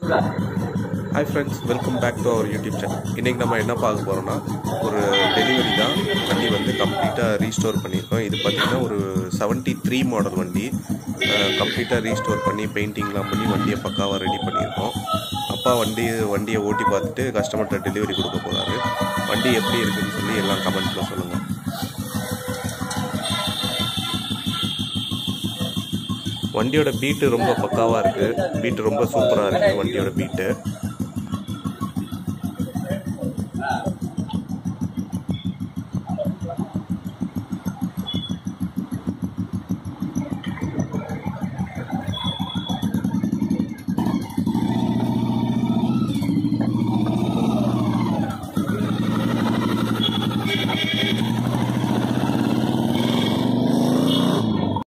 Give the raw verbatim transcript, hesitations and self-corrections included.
Hi friends, welcome back to our YouTube channel. இன்னைக்கு நம்ம என்ன பார்க்க போறோம்னா ஒரு டெலிவரி தான். வண்டி வந்து கம்ப்ளீட்டா ரீஸ்டோர் பண்ணிருக்கோம். இது பாத்தீங்கன்னா ஒரு செவன்டி த்ரீ மாடல் வண்டி. கம்ப்ளீட்டா ரீஸ்டோர் பண்ணி பெயிண்டிங்லாம் பண்ணி வண்டியை பக்காவா ரெடி பண்ணியிருக்கோம். அப்பா வண்டி வண்டியை ஓட்டி பார்த்துட்டு கஸ்டமர்கிட்ட டெலிவரி கொடுக்க போறாரு. வண்டி எப்படி இருக்குன்னு சொல்லி எல்லாம் கமெண்ட்ல சொல்லுங்க. வண்டியோட பீட்டு ரொம்ப பக்காவா இருக்கு. பீட்டு ரொம்ப சூப்பரா இருக்கு வண்டியோட பீட்டு.